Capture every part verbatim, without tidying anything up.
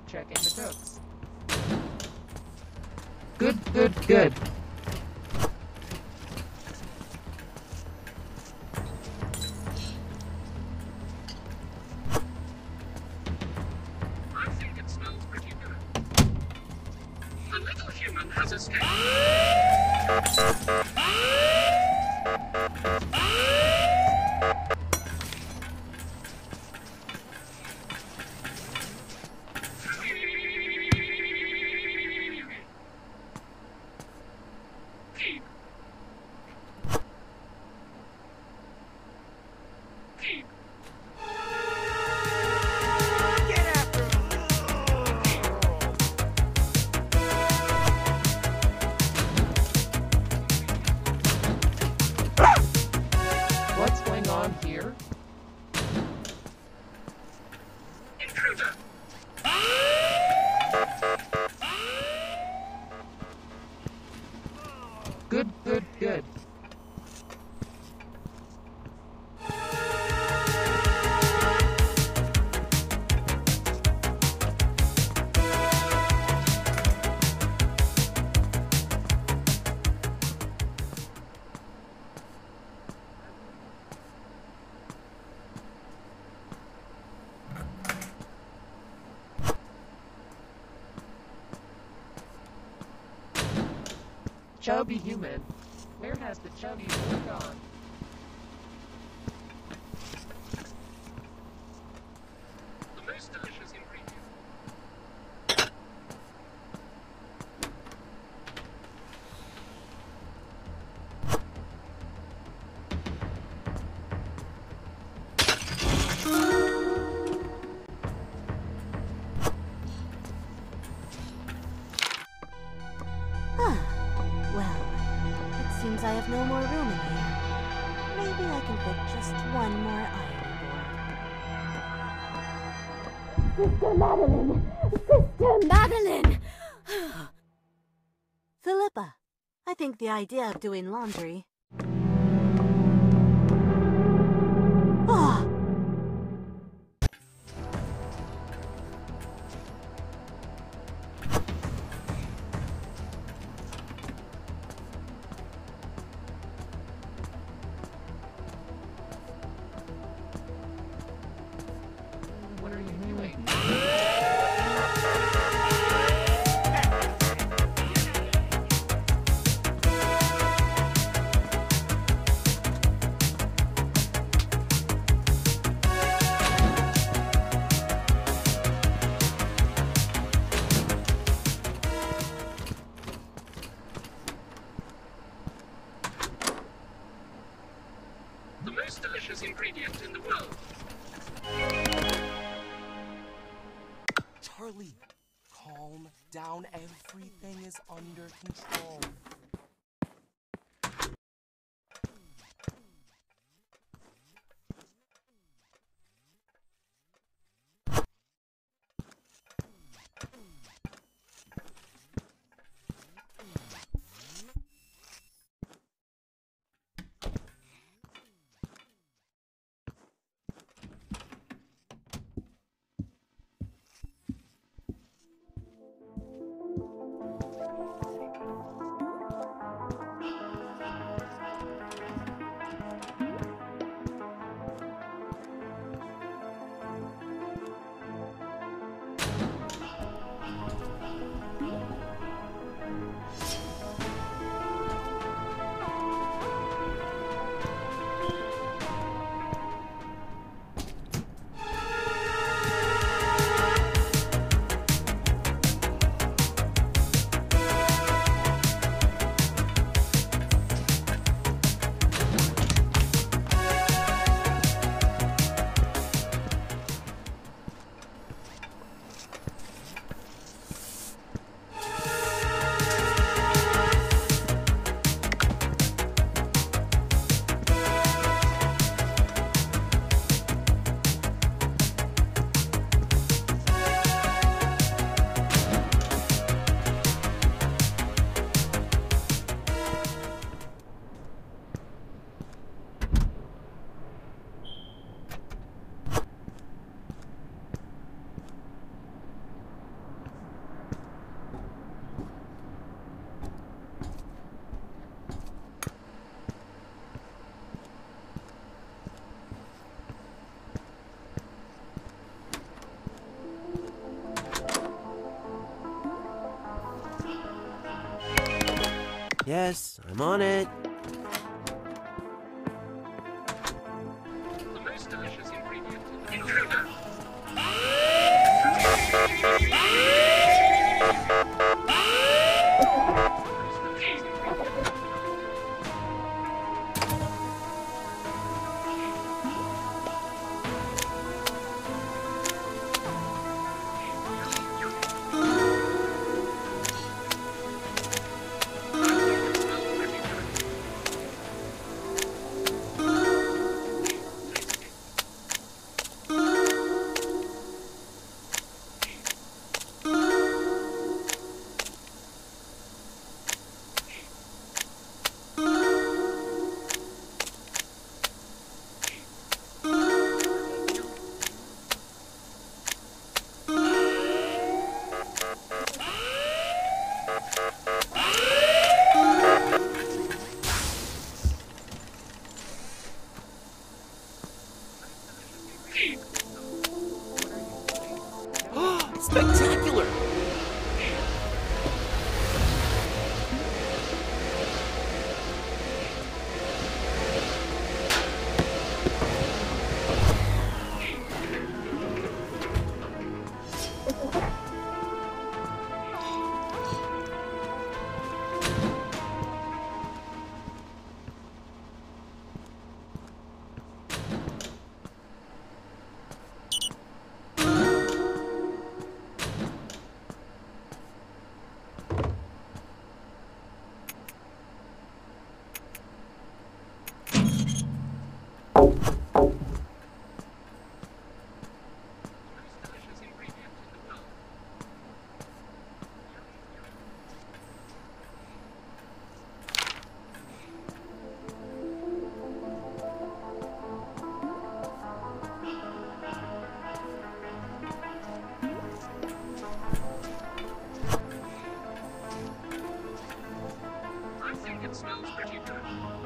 Checking the cooks. Good, good, good. I think it smells pretty good. The little human has escaped. Keep. Keep. What's going on here? Intruder. Good, good, good. Chubby human. Where has the chubby boy gone? The most delicious ingredient. Well, it seems I have no more room in here. Maybe I can fit just one more ironing board. Sister Madeline! Sister Madeline! Philippa, I think the idea of doing laundry... Ah! What are you doing? The most delicious ingredient in the world. Charlie, calm down. Everything is under control. Yes, I'm on it. The most delicious ingredient. Intruder. Spectacular! I think it smells pretty good.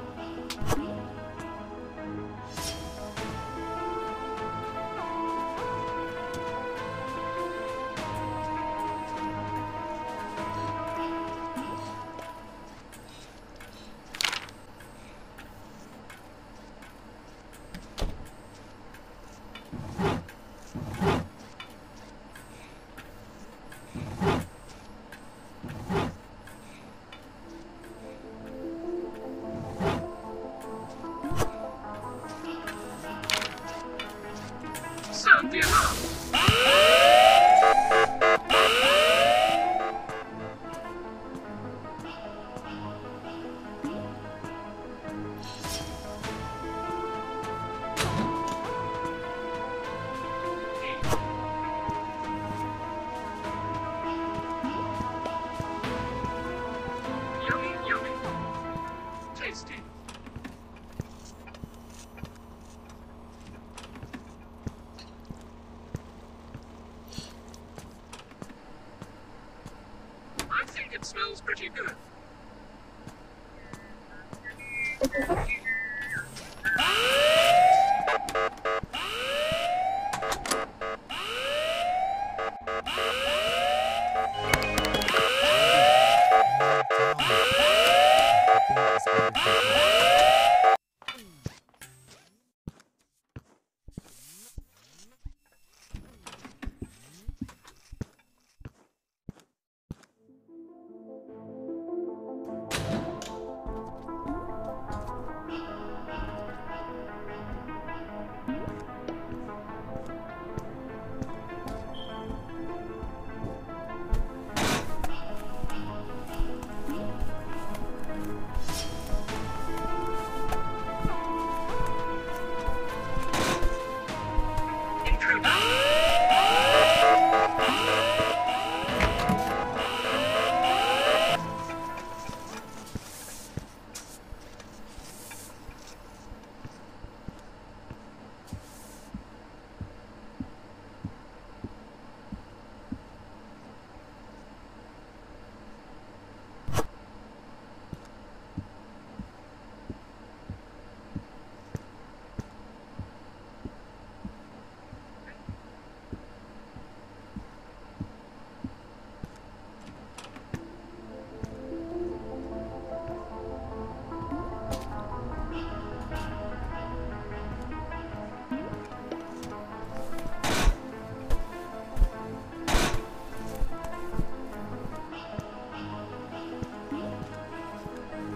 Sound the alarm! Yummy, yummy. Tasty. I think it smells pretty good.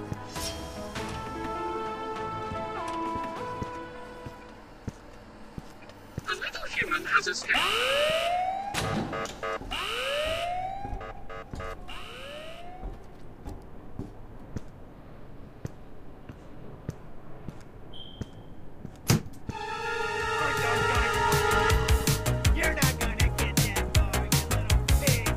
The little human has escaped. You're not gonna get that far, you little pig.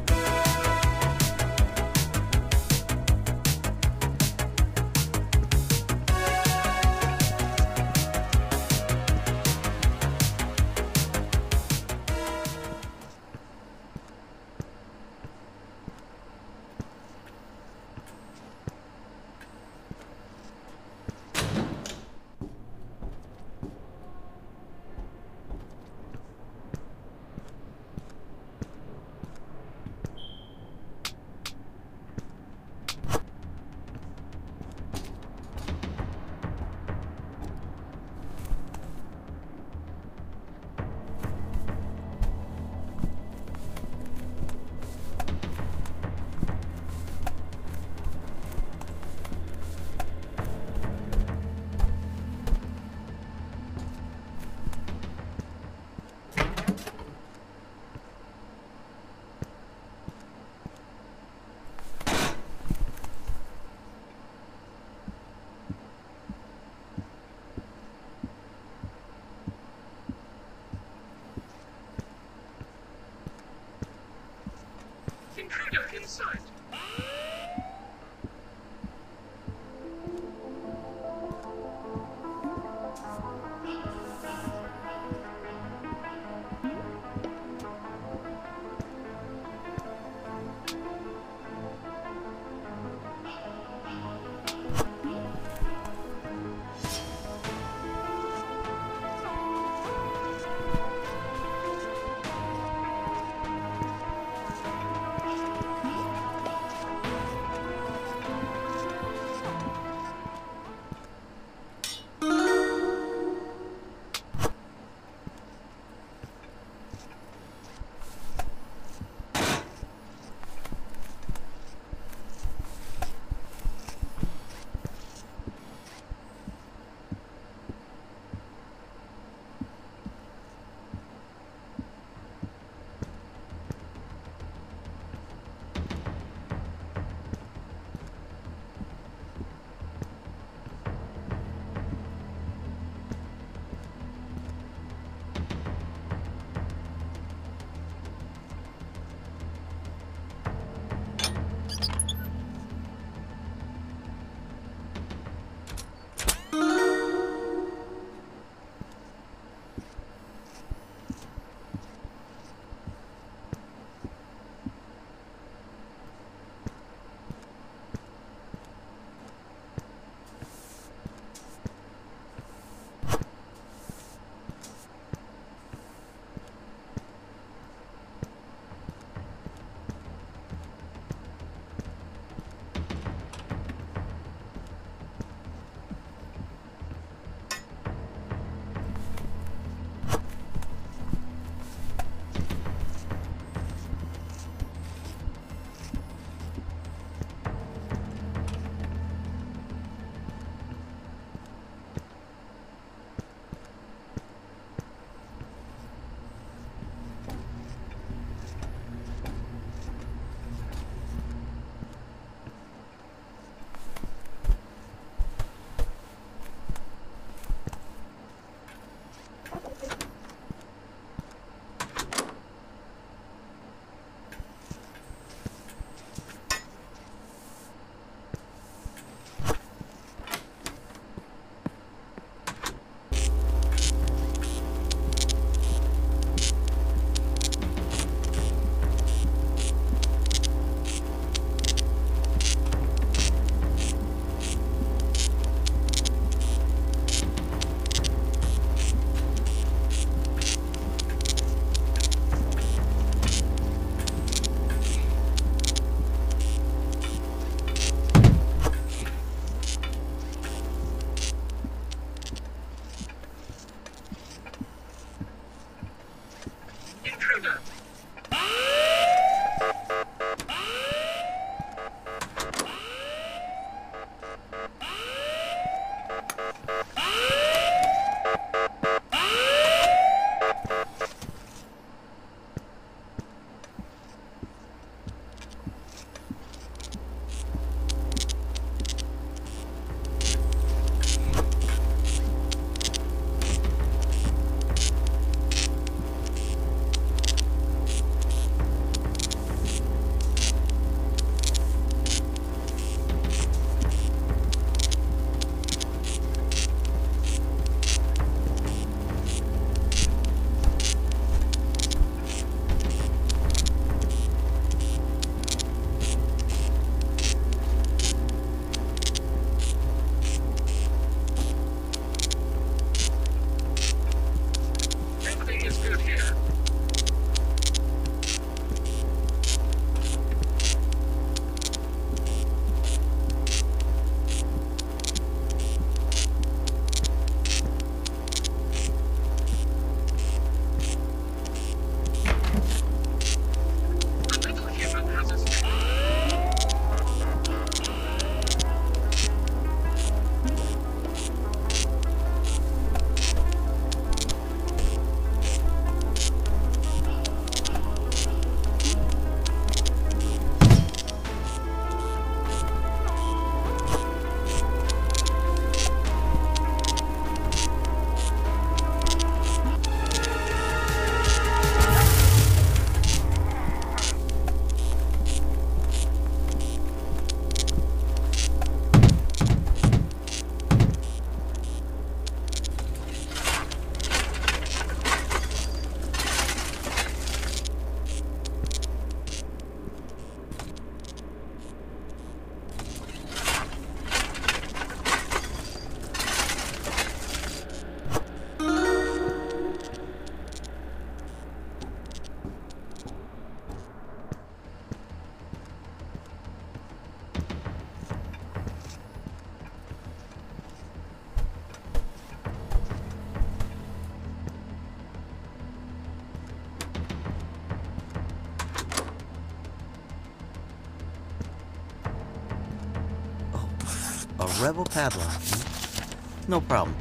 rebel padlock. No problem.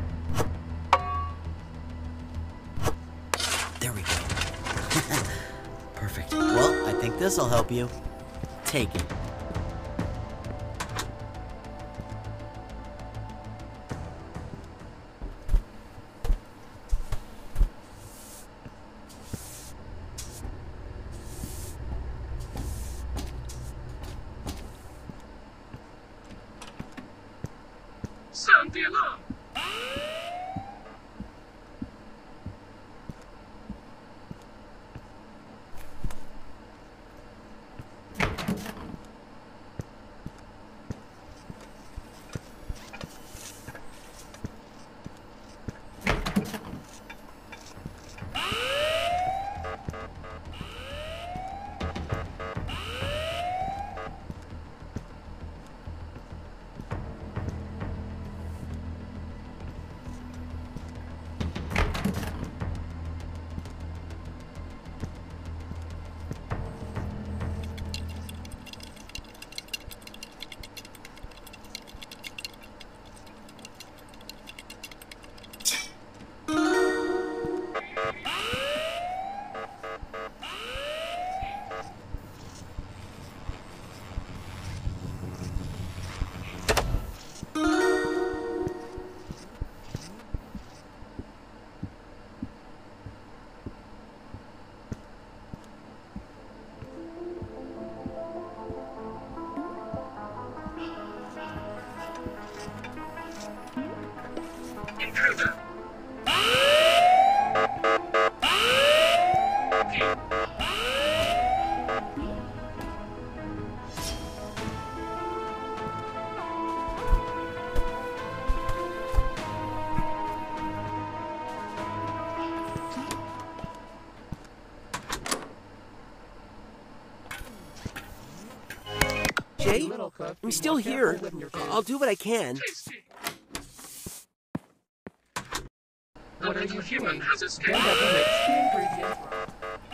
There we go. Perfect. Well, I think this'll help you. Take it. Sound the alarm. Intruder. Jay, Little cook, I'm be still more here. careful with your food. I'll do what I can. Tasty. What A are little you human doing? has Don't escaped. ever mix the ingredients wrong.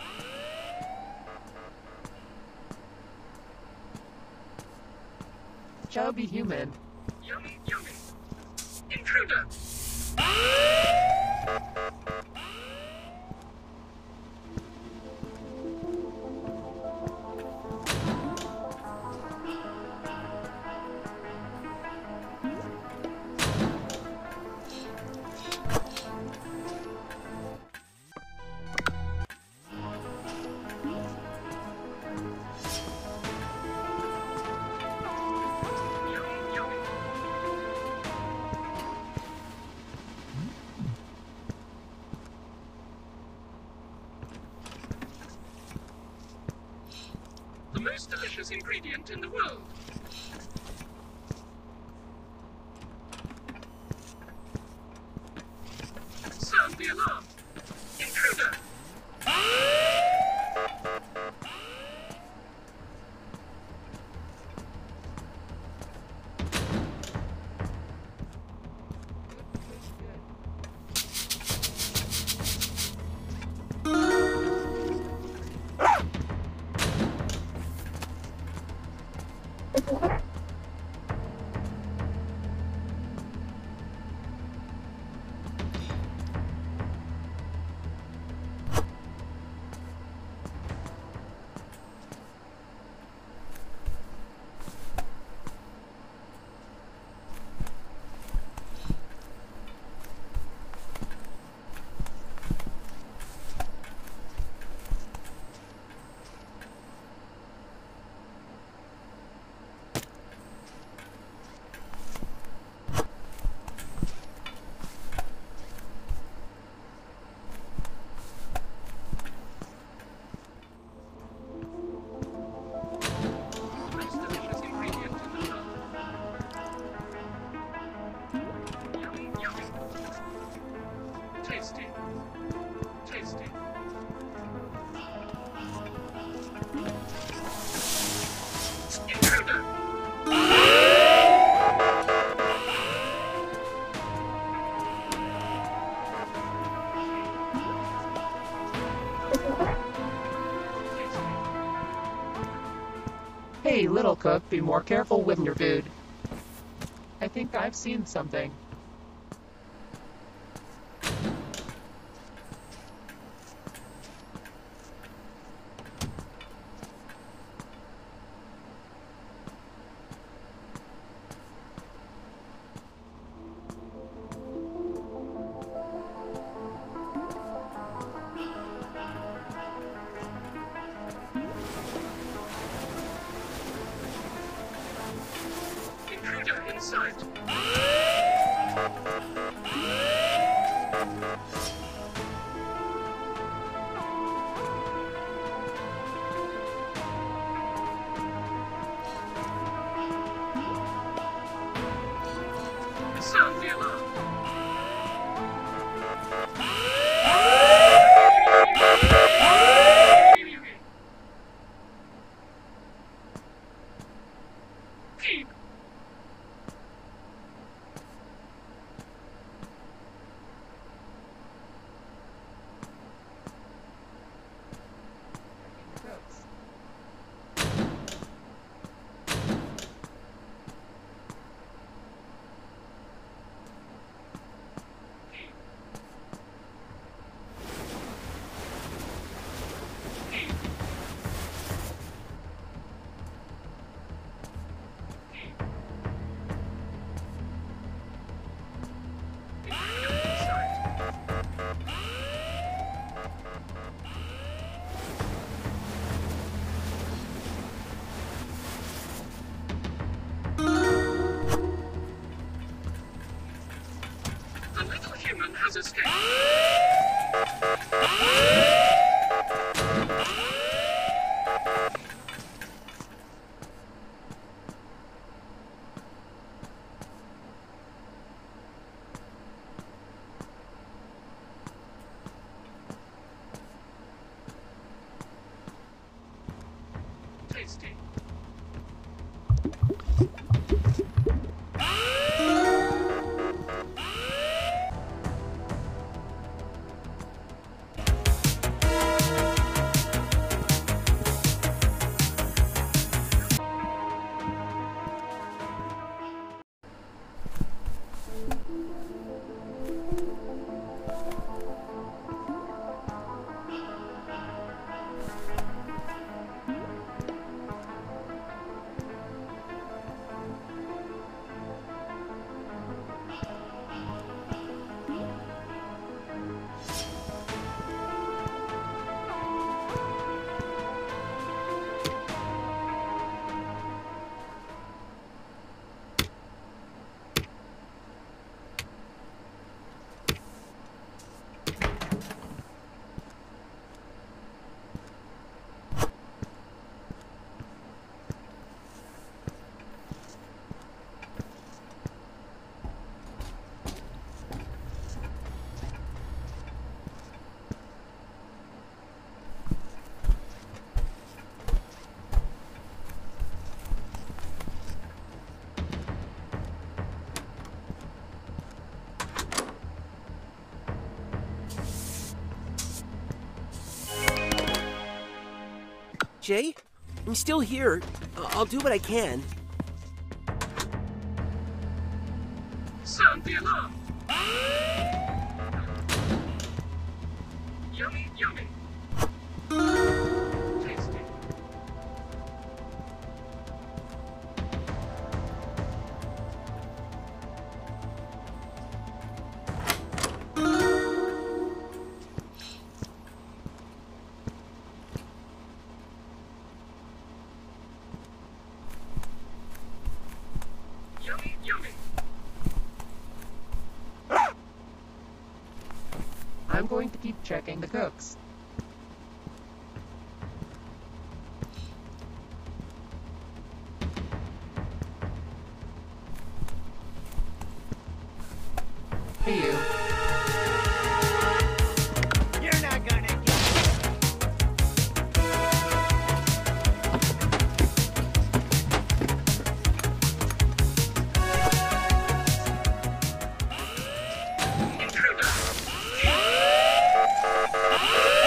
Chubby human. Yummy, yummy. Intruder. Yummy, yummy. The most delicious ingredient in the world. Sound the alarm. Intruder. Most delicious ingredient in the world. Yummy, yummy. Tasty. Tasty. Intruder. Hey, little cook, be more careful with your food. I think I've seen something. Intruder in sight. Sound the alarm. Keep. The little human has escaped. Tasty. Jay, I'm still here. I- I'll do what I can. Sound the alarm. Yummy, yummy. Tasty. Yummy, yummy. I'm going to keep checking the cooks. Hey you. You're not gonna get Intruder.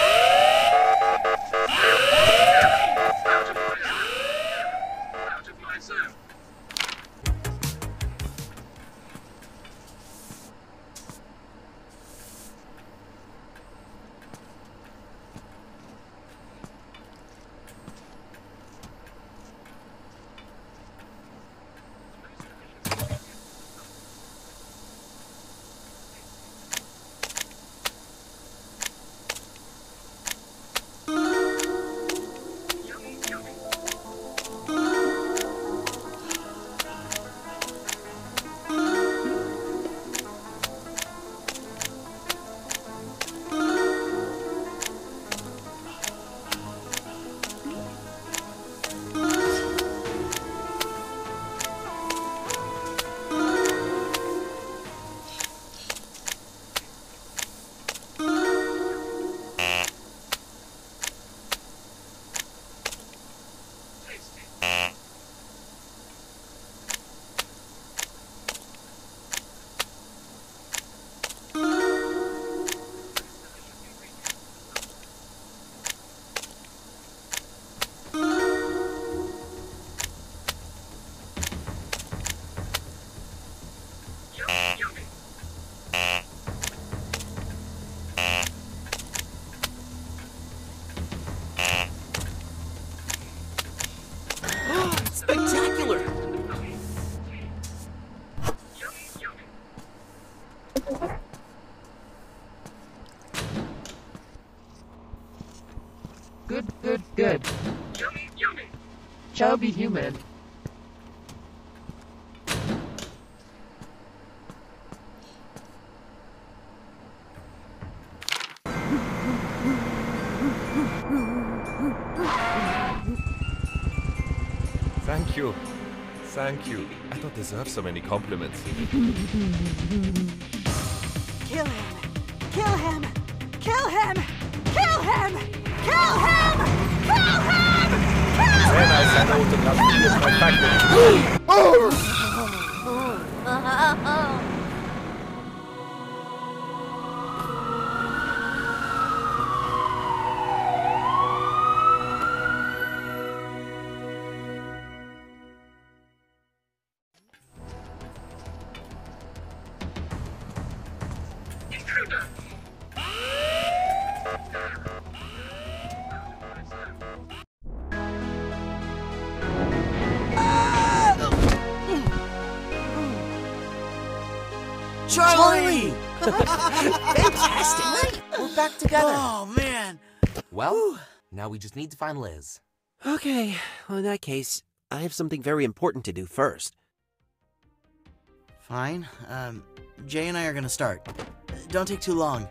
Good, good, good. Yummy, yummy. Chubby human. Thank you. Thank you. I don't deserve so many compliments. Kill him! Kill him! Kill him! Kill him! Kill him! Kill him! Kill Then I send out the Nazi my factory. Intruder. Charlie! Fantastic! We're back together. Oh, man. Well, now we just need to find Liz. Okay, well, in that case, I have something very important to do first. Fine. Um, Jay and I are gonna start. Don't take too long.